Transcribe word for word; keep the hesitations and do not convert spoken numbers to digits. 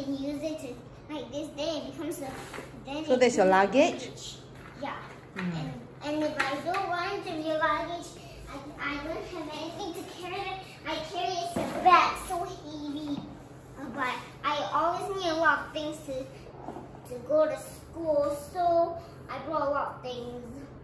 can use it to, like this. Then it becomes a. Then So there's your luggage. luggage. Yeah. Mm. And and if I don't want to be luggage, I I don't have anything to carry. I carry it a bag so heavy. Uh, But I always need a lot of things to to go to school, so I brought a lot of things.